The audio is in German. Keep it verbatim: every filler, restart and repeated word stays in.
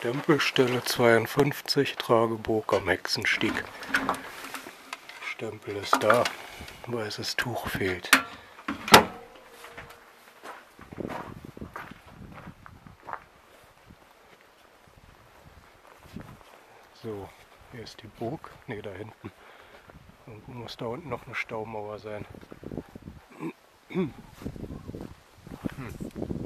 Stempelstelle zweiundfünfzig, Trageburg am Hexenstieg. Stempel ist da, weißes Tuch fehlt. So, hier ist die Burg. Ne, da hinten. Irgendwo muss da unten noch eine Staumauer sein. Hm.